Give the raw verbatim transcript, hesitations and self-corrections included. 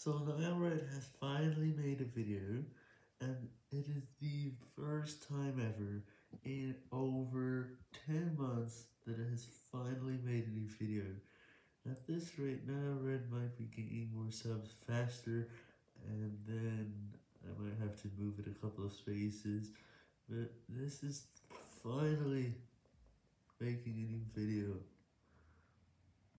So now Red has finally made a video, and it is the first time ever in over ten months that it has finally made a new video. At this rate now, Red might be getting more subs faster, and then I might have to move it a couple of spaces, but this is finally making a new video.